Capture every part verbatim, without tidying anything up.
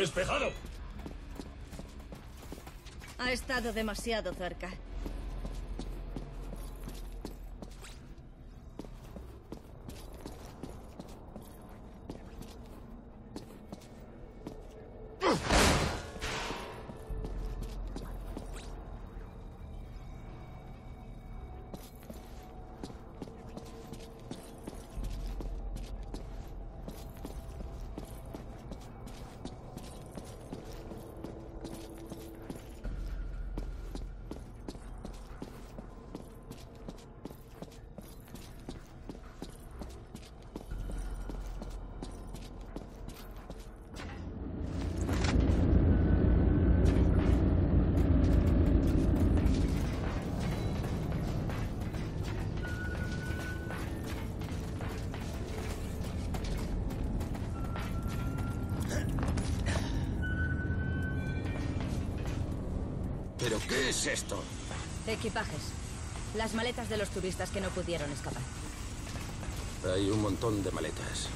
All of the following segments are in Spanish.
¡Despejado! Ha estado demasiado cerca. ¿Pero qué es esto? Equipajes. Las maletas de los turistas que no pudieron escapar. Hay un montón de maletas.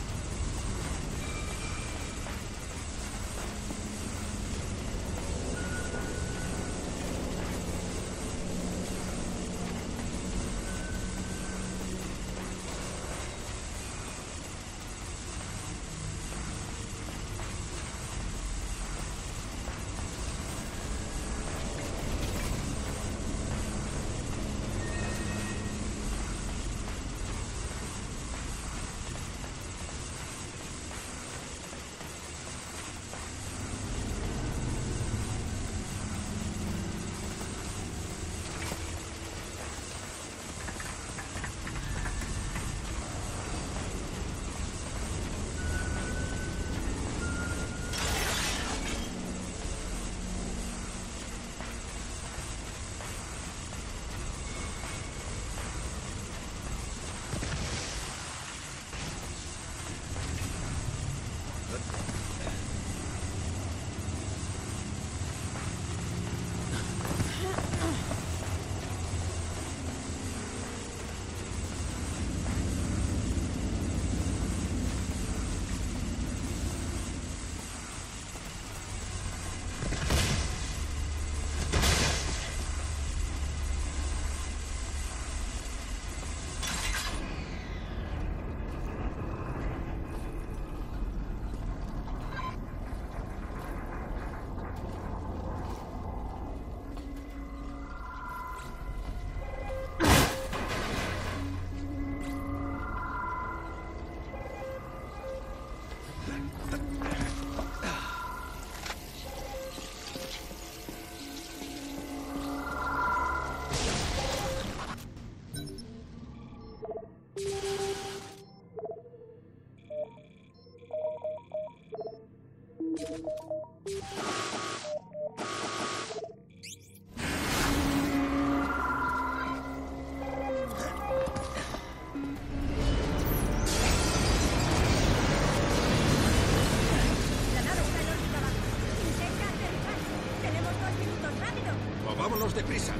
¡Vámonos deprisa!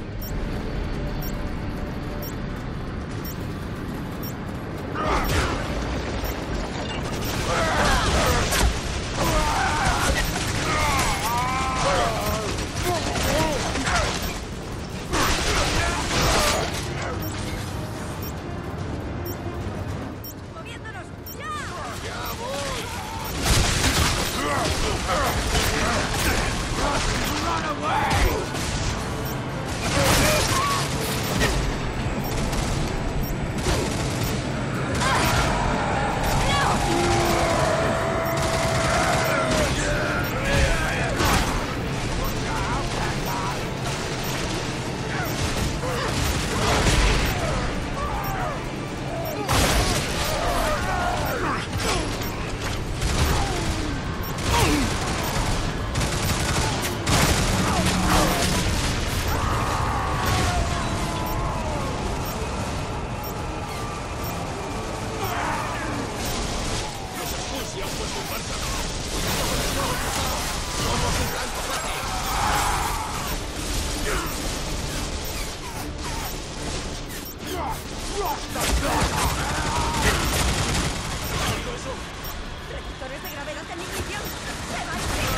Reductores de gravedad en ignición. ¡Se va a ir!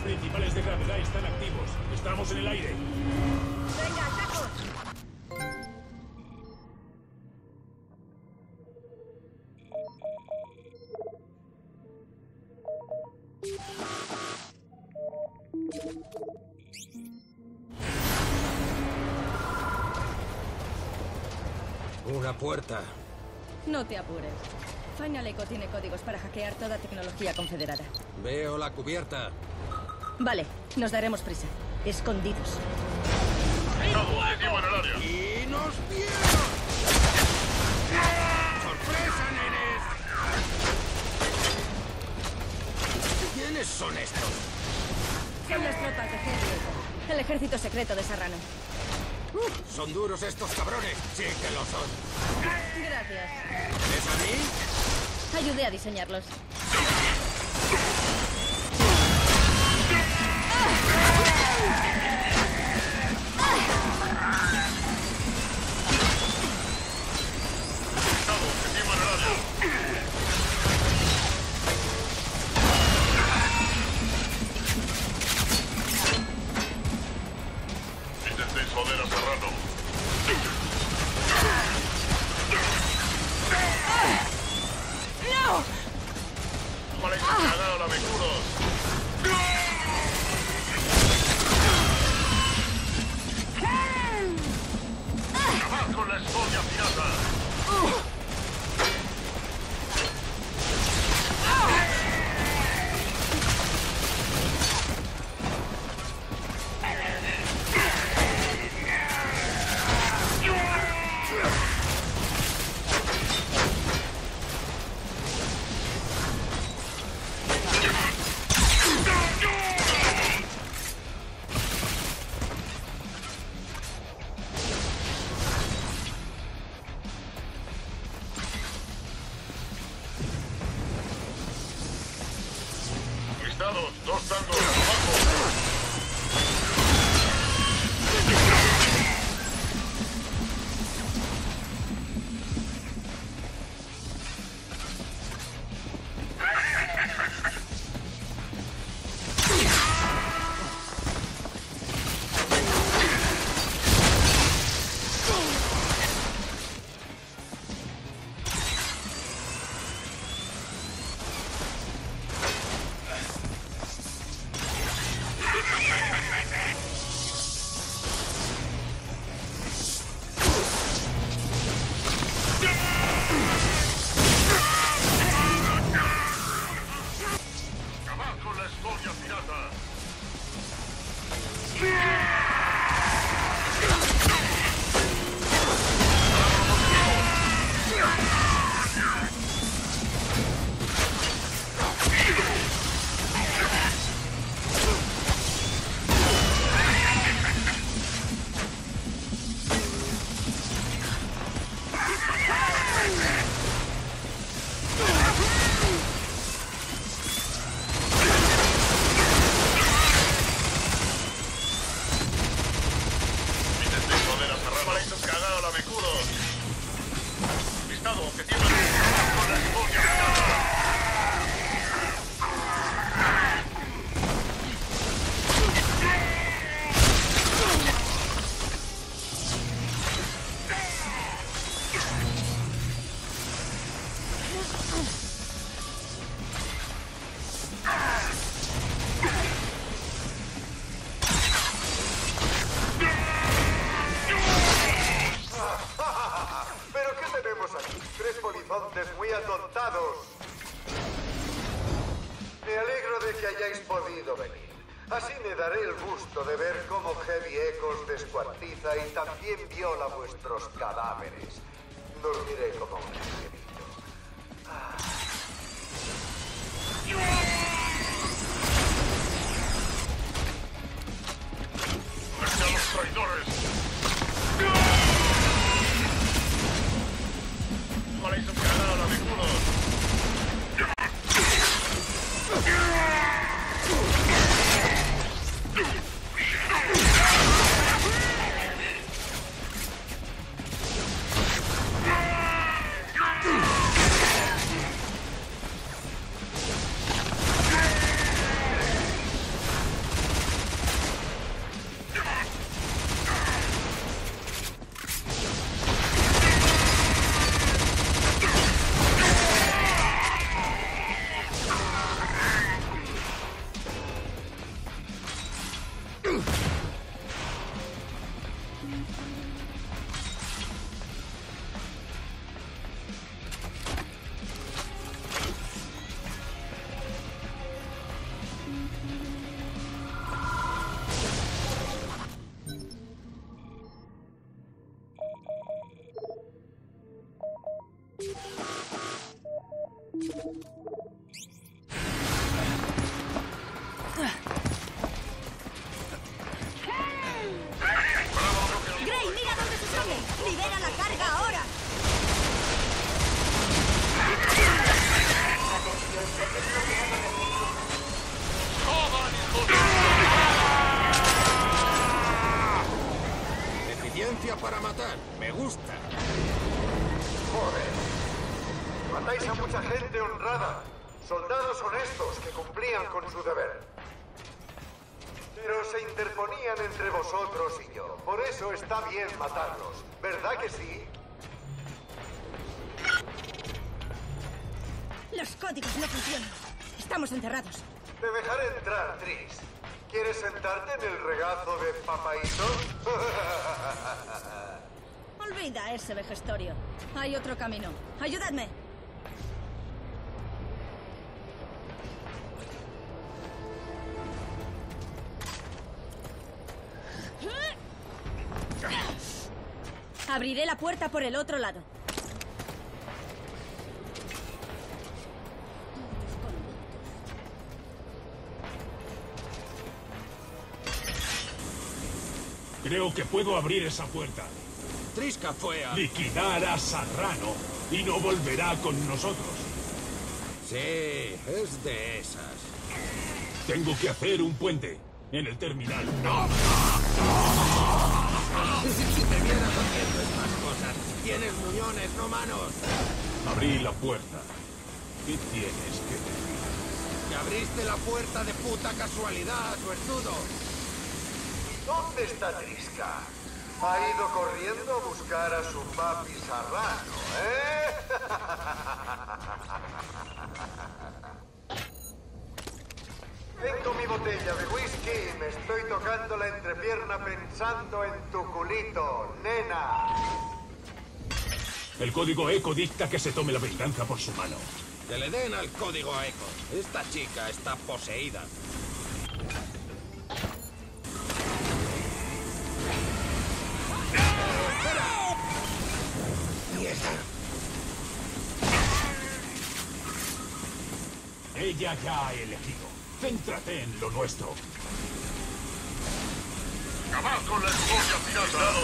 principales de gravedad están activos. Estamos en el aire. ¡Venga, ataco! Una puerta. No te apures. Final Echo tiene códigos para hackear toda tecnología confederada. Veo la cubierta. Vale, nos daremos prisa. Escondidos. Objetivo en el área. ¡Y nos vieron! ¡Sorpresa, nenes! ¿Quiénes son estos? Son las tropas de Heavy Echo, el ejército secreto de Serrano. Uh, ¿Son duros estos cabrones? Sí que lo son. Gracias. ¿Es a mí? Ayudé a diseñarlos. Objetivo en el área. Intentéis joder a Serrano. ¡No! Ojalá y se cagado la mecuros. ¡Acabad con la escoria pirata! Listados, dos tangos, abajo. Acabad con la escoria pirata. Intentéis joder a Serrano. Ojalá y se cagado la mecuros. Listado, objetivo en el área. Acabad con la escoria pirata. ¿Pero qué tenemos aquí? Tres polizontes muy atontados. Me alegro de que hayáis podido venir. Así me daré el gusto de ver cómo Heavy Echo os descuartiza y también viola vuestros cadáveres. Dormiré como un angelito. ¡Muerte a los traidores! Ojalá y se cagado la mecuros. matar. Me gusta. Joder. Matáis a mucha gente honrada. Soldados honestos que cumplían con su deber. Pero se interponían entre vosotros y yo. Por eso está bien matarlos. ¿Verdad que sí? Los códigos no funcionan. Estamos encerrados. Te dejaré entrar, Tris. ¿Quieres sentarte en el regazo de Papaito? Olvida ese vejestorio. Hay otro camino. ¡Ayudadme! Abriré la puerta por el otro lado. Creo que puedo abrir esa puerta. Triska fue a... Liquidar a Serrano y no volverá con nosotros. Sí, es de esas. Tengo que hacer un puente en el terminal. Si te vieras haciendo estas cosas, tienes muñones, no manos. Abrí la puerta. ¿Qué tienes que decir? Que abriste la puerta de puta casualidad, suertudo. ¿Dónde está Triska? Ha ido corriendo a buscar a su papi Serrano, ¿eh? Tengo mi botella de whisky y me estoy tocando la entrepierna pensando en tu culito, nena. El código Eco dicta que se tome la venganza por su mano. Que le den al código Eco. Esta chica está poseída. Ella ya ha elegido. Céntrate en lo nuestro. ¡Acabad con la escoria pirata!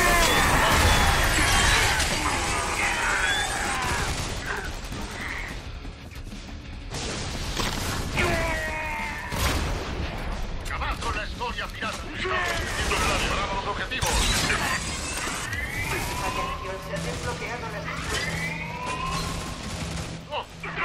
¡Acabad con la escoria pirata! ¡Preparamos los objetivos! Atención, se han desbloqueado las... ¡Oh!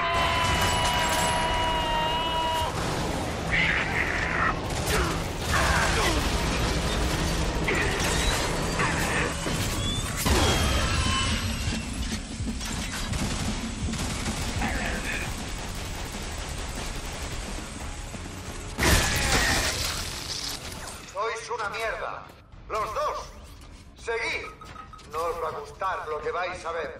Sois una mierda. Los dos. Seguid. No os va a gustar lo que vais a ver.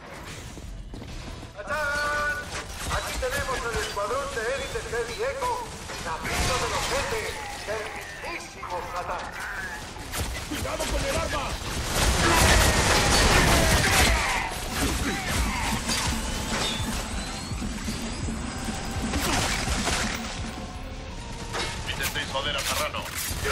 ¡Tachán! Aquí tenemos el escuadrón de élite Heavy Echo, nacido de los jefes del mismísimo Satán. ¡Cuidado con el arma! Intentéis joder a Serrano.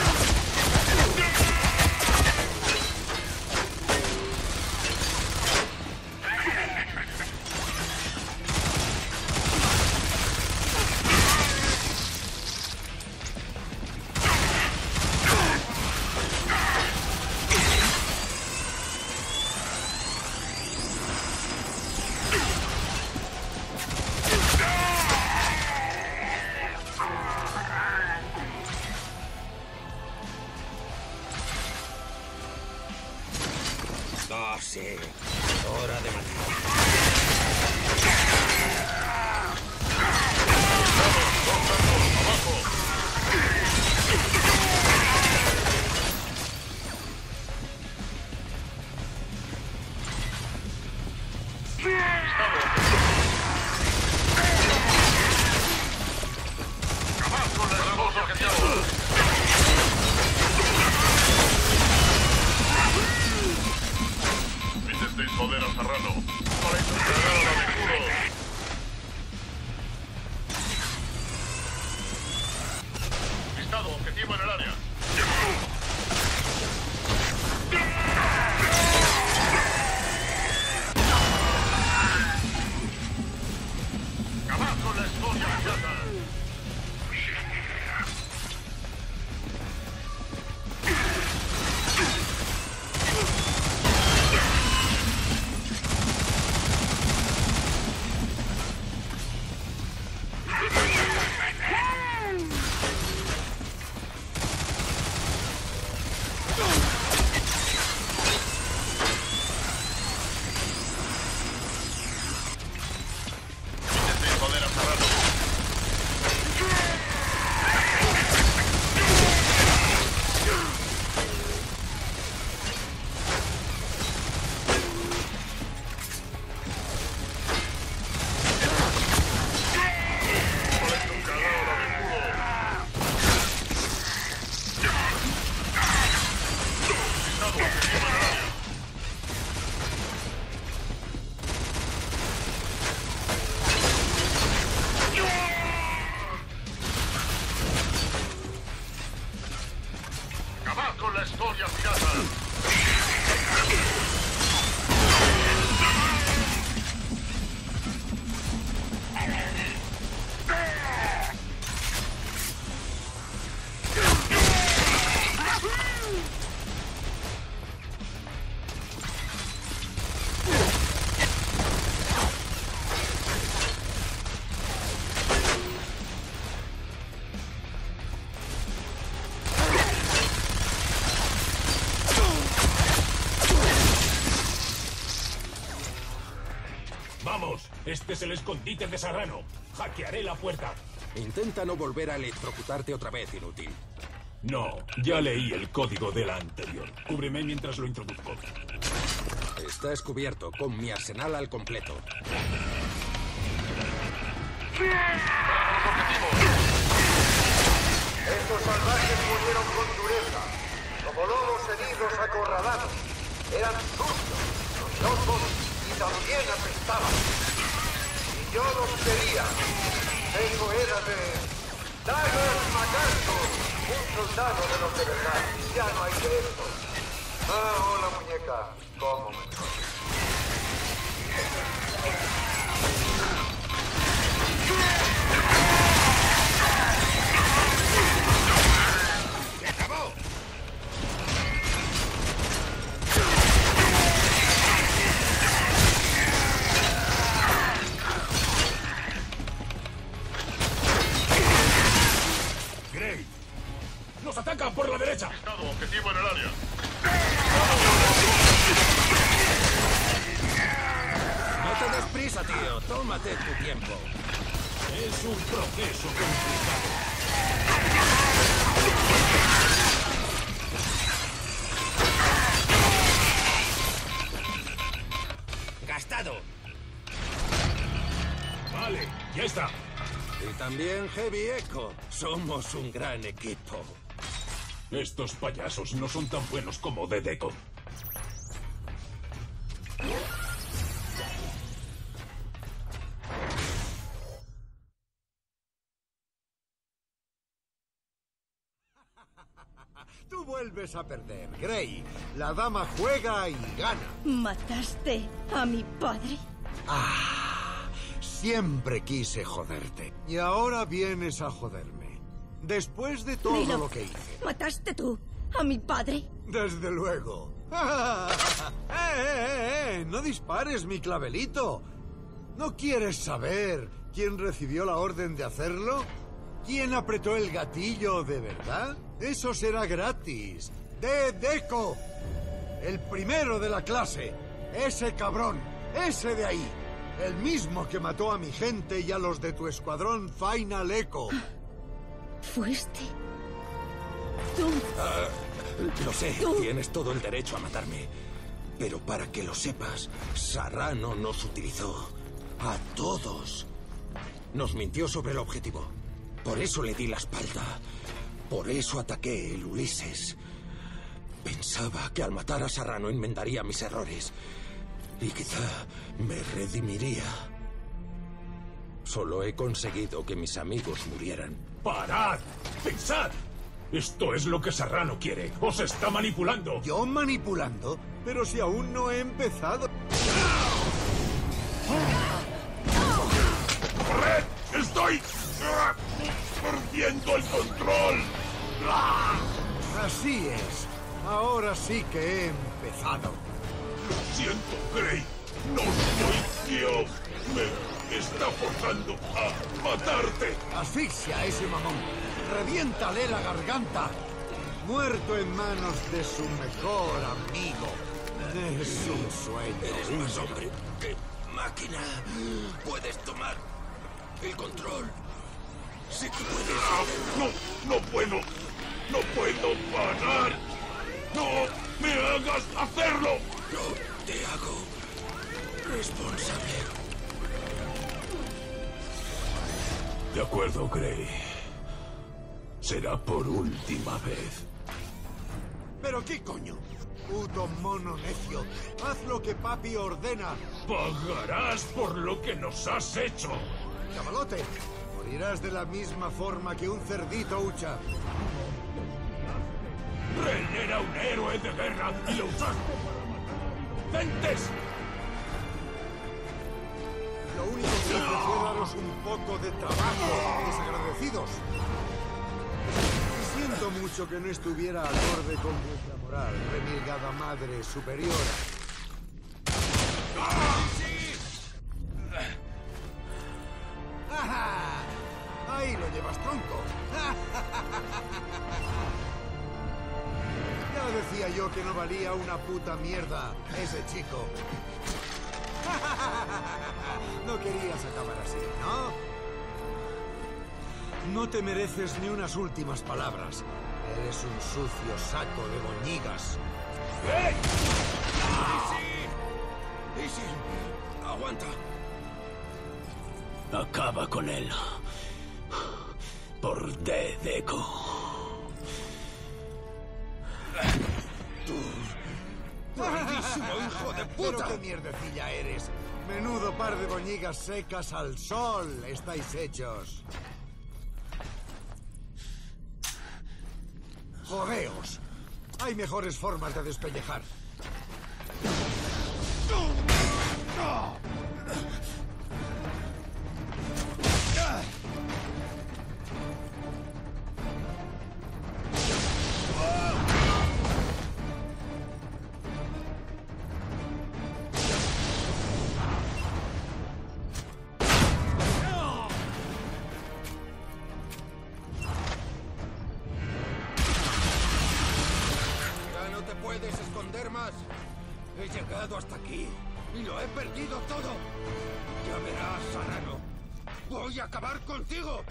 Ah, sí. Hora de matar. ¡Acabad con la escoria pirata! Intentéis joder a Serrano. No le hizo cagar a la Mecudo. Listado, objetivo en el área. ¡Acabad con la escoria pirata! la escoria pirata. ¡Vamos! Este es el escondite de Serrano. Hackearé la puerta. Intenta no volver a electrocutarte otra vez, inútil. No, ya leí el código de la anterior. Cúbreme mientras lo introduzco. Estás cubierto, con mi arsenal al completo. Estos salvajes murieron con dureza, como lobos heridos acorralados. Eran sucios, locos y también apestaban. Y yo los quería. Eso era de Douglas MacArthur, un soldado de los de verdad. Ya no hay de esto. Ah, hola muñeca. ¿Cómo me Gray, nos atacan por la derecha. Listado, objetivo en el área. No te des prisa, tío. Tómate tu tiempo. Es un proceso complicado. ¡Gastado! Vale, ya está. Y también Heavy Echo. Somos un gran equipo. Estos payasos no son tan buenos como Dedeco. Tú vuelves a perder, Gray. La dama juega y gana. ¿Mataste a mi padre? Siempre quise joderte. Y ahora vienes a joderme. Después de todo Dilo. lo que hice. ¿Mataste tú a mi padre? Desde luego. ¡Eh, eh, eh! No dispares, mi clavelito. ¿No quieres saber quién recibió la orden de hacerlo? ¿Quién apretó el gatillo de verdad? Eso será gratis. Dedeco. El primero de la clase. Ese cabrón. Ese de ahí. El mismo que mató a mi gente y a los de tu escuadrón Final Echo. ¿Fuiste tú? Lo sé, Tú. tienes todo el derecho a matarme. Pero para que lo sepas, Serrano nos utilizó. A todos. Nos mintió sobre el objetivo. Por eso le di la espalda. Por eso ataqué el Ulises. Pensaba que al matar a Serrano enmendaría mis errores. Y quizá me redimiría. Solo he conseguido que mis amigos murieran. ¡Parad! ¡Pensad! Esto es lo que Serrano quiere. ¡Os está manipulando! ¿Yo manipulando? Pero si aún no he empezado. ¡Corred! ¡Estoy ah, perdiendo el control! Así es. Ahora sí que he empezado. Lo siento, Gray. No soy yo. Me está forzando a matarte. Asfixia a ese mamón. Reviéntale la garganta. Muerto en manos de su mejor amigo. Es un sueño. Eres más hombre que máquina. Puedes tomar el control. Sí que puedes. No, no puedo. No puedo parar. No me hagas hacerlo. No te hago responsable. De acuerdo, Gray. Será por última vez. ¿Pero qué coño? Puto mono necio. Haz lo que papi ordena. Pagarás por lo que nos has hecho. Chavalote, morirás de la misma forma que un cerdito hucha. Renera era un héroe de guerra y lo usaste para matar inocentes. Lo único que hice fue daros un poco de trabajo, desagradecidos. Y siento mucho que no estuviera acorde con vuestra moral, remilgada madre superiora. ¡Ajá! Ahí lo llevas, tronco. Ya decía yo que no valía una puta mierda ese chico. No querías acabar así, ¿no? No te mereces ni unas últimas palabras. Eres un sucio saco de boñigas. ¡Eh! ¡Easy! ¡Easy! ¡Aguanta! Acaba con él. Por D de Echo. ¡Tú! ¡Buenísimo, hijo de Pero puta! qué mierdecilla eres. Menudo par de boñigas secas al sol estáis hechos. Jodeos. Hay mejores formas de despellejar. Ya no te puedes esconder más. He llegado hasta aquí y lo he perdido todo. Ya verás, Sarrano. Voy a acabar contigo.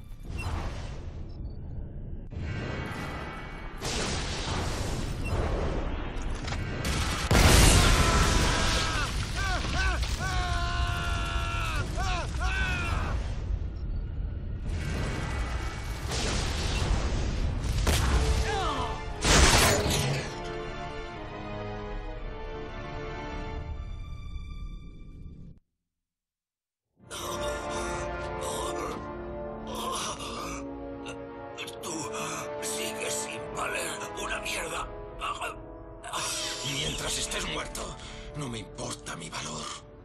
Tú sigues sin valer una mierda. Mientras estés muerto, no me importa mi valor.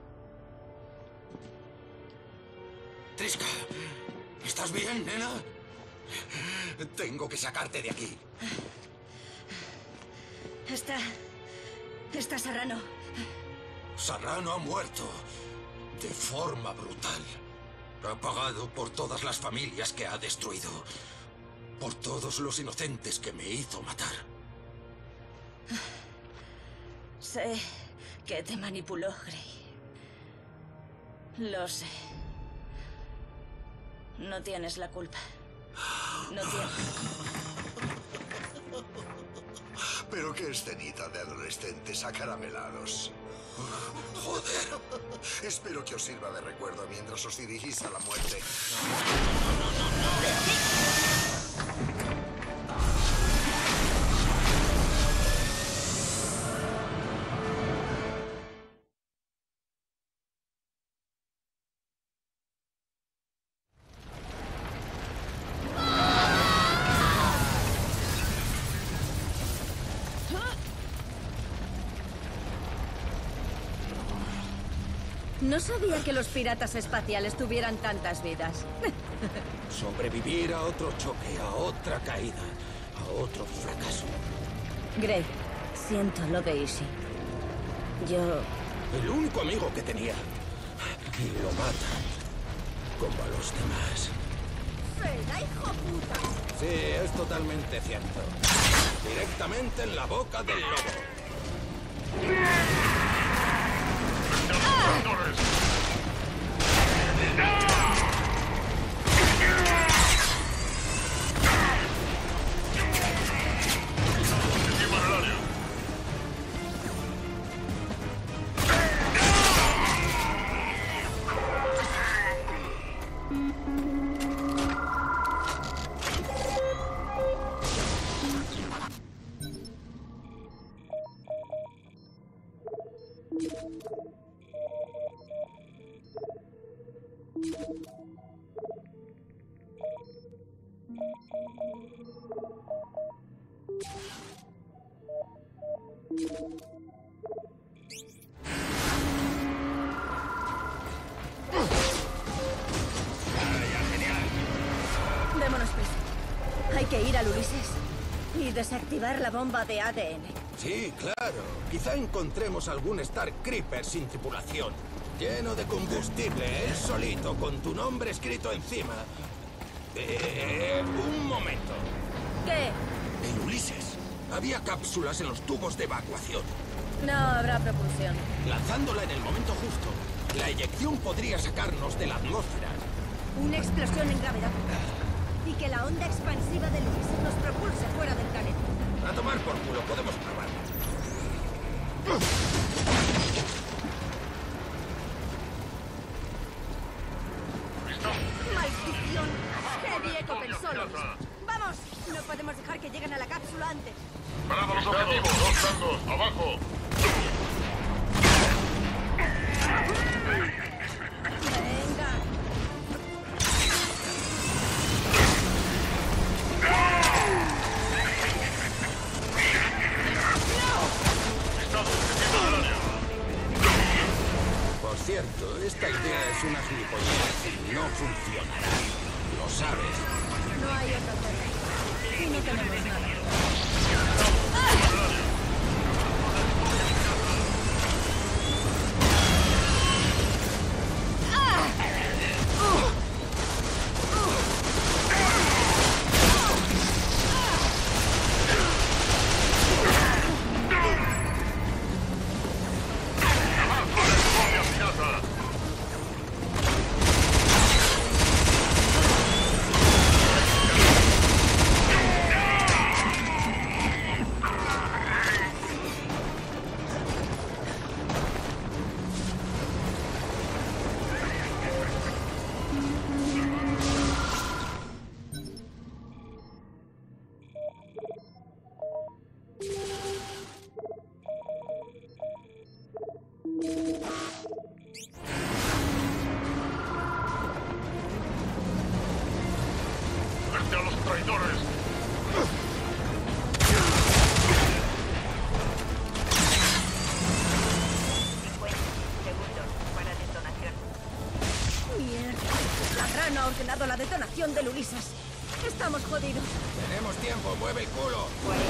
Triska, ¿estás bien, nena? Tengo que sacarte de aquí. Está... está Sarrano. Sarrano ha muerto de forma brutal. Ha pagado por todas las familias que ha destruido. Por todos los inocentes que me hizo matar. Sé que te manipuló, Grey. Lo sé. No tienes la culpa. No tienes. Pero qué escenita de adolescentes acaramelados. Joder. Espero que os sirva de recuerdo mientras os dirigís a la muerte. No sabía que los piratas espaciales tuvieran tantas vidas. Sobrevivir a otro choque, a otra caída, a otro fracaso. Grey, siento lo de Easy. Yo... El único amigo que tenía. Y lo mata. Como a los demás. ¡Zelda, hijo puta! Sí, es totalmente cierto. Directamente en la boca del lobo. ¡Vengadores! Objetivo en el área. Démonos prisa. Hay que ir al Ulises y desactivar la bomba de A D N. Sí, claro. Quizá encontremos algún Star Creeper sin tripulación. Lleno de combustible, él solito, con tu nombre escrito encima. Eh, un momento. ¿Qué? El Ulises. Había cápsulas en los tubos de evacuación. No habrá propulsión. Lanzándola en el momento justo, la eyección podría sacarnos de la atmósfera. Una explosión en gravedad. Y que la onda expansiva del Ulises nos propulse fuera del planeta. A tomar por culo, podemos probar. ¡Maldición! ¡Heavy Echo pensó lo mismo! ¡Vamos! No podemos dejar que lleguen a la cápsula antes. ¡Paramos los objetivos! ¡Dos tangos! ¡Abajo! ¡Venga! Listado, objetivo del área. Por cierto, esta idea es una gilipollez y no funcionará. Lo sabes. No hay otra cosa. Y no tenemos nada. ¡Muerte a los traidores! Segundos para detonación. Mierda. La Gran ha ordenado la detonación del Ulises. Estamos jodidos. Tenemos tiempo, mueve el culo.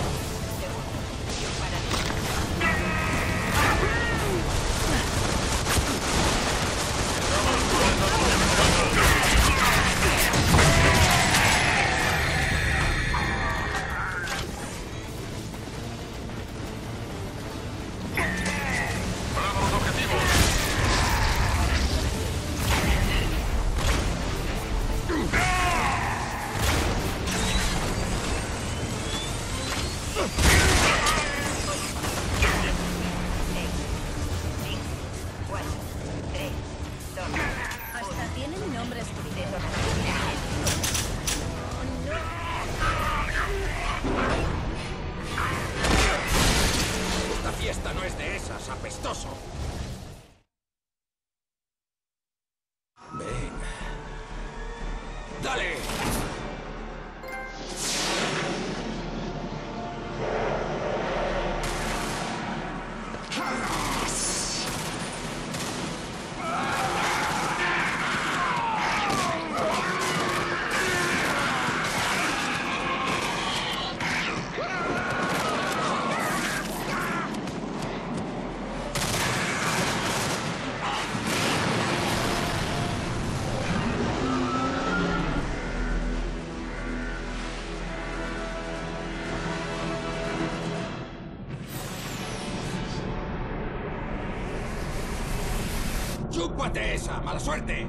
¡Paramos los objetivos! Hasta tienen nombres escritos. Esta fiesta no es de esas, apestoso. Venga. ¡Dale! ¡Chúpate esa! ¡Mala suerte!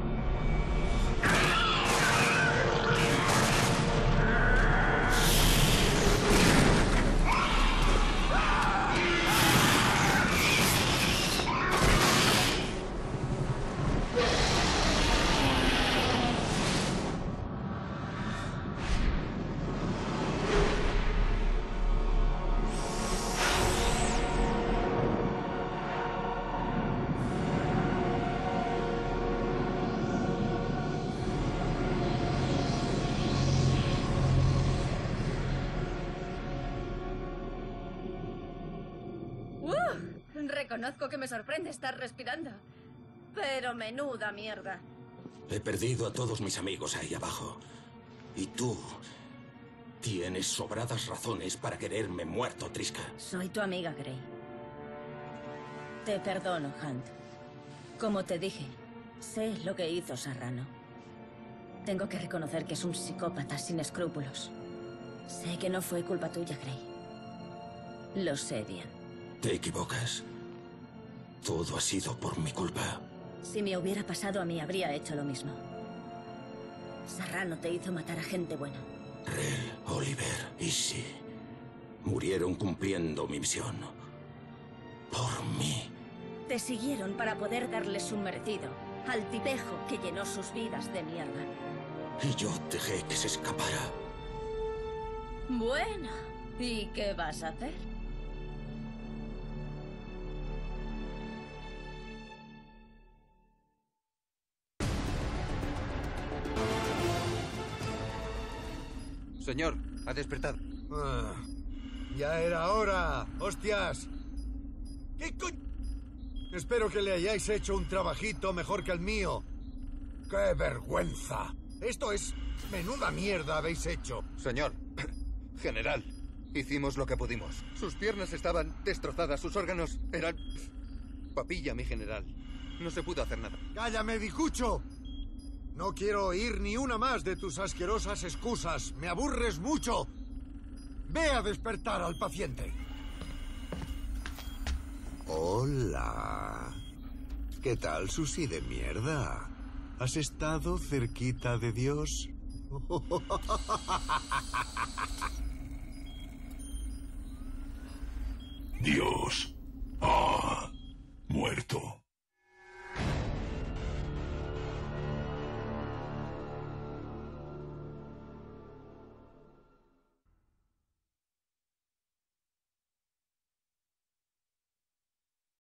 Reconozco que me sorprende estar respirando. Pero menuda mierda. He perdido a todos mis amigos ahí abajo. Y tú tienes sobradas razones para quererme muerto, Triska. Soy tu amiga, Grey. Te perdono, Hunt. Como te dije, sé lo que hizo Serrano. Tengo que reconocer que es un psicópata sin escrúpulos. Sé que no fue culpa tuya, Grey. Lo sé bien. Te equivocas. Todo ha sido por mi culpa. Si me hubiera pasado a mí, habría hecho lo mismo. Serrano te hizo matar a gente buena. Rel, Oliver, Izzy murieron cumpliendo mi misión. Por mí. Te siguieron para poder darles su merecido al tipejo que llenó sus vidas de mierda. Y yo dejé que se escapara. Bueno, ¿y qué vas a hacer? Señor, ha despertado. Ah, ya era hora. ¡Hostias! ¿Qué co... Espero que le hayáis hecho un trabajito mejor que el mío. ¡Qué vergüenza! Esto es... menuda mierda habéis hecho. Señor, general, hicimos lo que pudimos. Sus piernas estaban destrozadas, sus órganos eran... papilla, mi general. No se pudo hacer nada. ¡Cállame, Dicucho! No quiero oír ni una más de tus asquerosas excusas. ¡Me aburres mucho! Ve a despertar al paciente. Hola. ¿Qué tal, Susi de mierda? ¿Has estado cerquita de Dios? Dios.